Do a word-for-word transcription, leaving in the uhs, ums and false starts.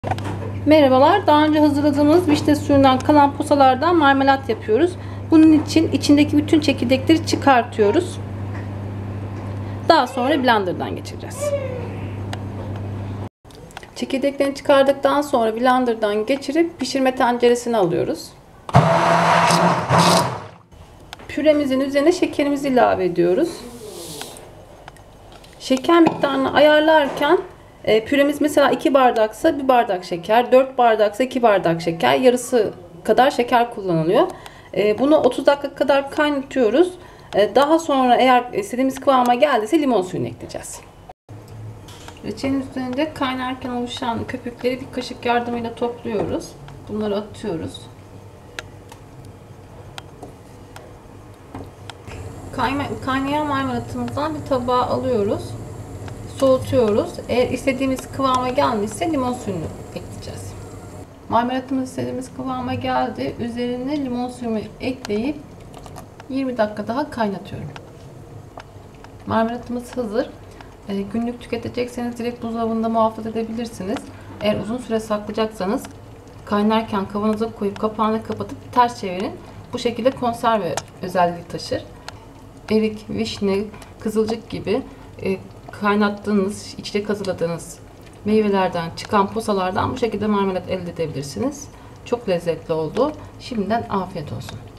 Merhabalar. Daha önce hazırladığımız vişne suyundan kalan posalardan marmelat yapıyoruz. Bunun için içindeki bütün çekirdekleri çıkartıyoruz. Daha sonra blenderdan geçireceğiz. Çekirdeklerini çıkardıktan sonra blenderdan geçirip pişirme tenceresine alıyoruz. Püremizin üzerine şekerimizi ilave ediyoruz. Şeker miktarını ayarlarken e, püremiz mesela iki bardaksa bir bardak şeker, dört bardaksa iki bardak şeker, yarısı kadar şeker kullanılıyor. E, bunu otuz dakika kadar kaynatıyoruz. E, daha sonra eğer istediğimiz kıvama geldiyse limon suyunu ekleyeceğiz. Reçelin üzerinde kaynarken oluşan köpükleri bir kaşık yardımıyla topluyoruz. Bunları atıyoruz. Kaynayan marmelatımızdan bir tabağa alıyoruz. Soğutuyoruz. Eğer istediğimiz kıvama gelmişse limon suyunu ekleyeceğiz. Marmelatımız istediğimiz kıvama geldi. Üzerine limon suyumu ekleyip yirmi dakika daha kaynatıyorum. Marmelatımız hazır. E, günlük tüketecekseniz direkt buzdolabında muhafaza edebilirsiniz. Eğer uzun süre saklayacaksanız kaynarken kavanoza koyup kapağını kapatıp ters çevirin. Bu şekilde konserve özelliği taşır. Erik, vişne, kızılcık gibi e, kaynattığınız, içecek hazırladığınız meyvelerden çıkan posalardan bu şekilde marmelat elde edebilirsiniz. Çok lezzetli oldu. Şimdiden afiyet olsun.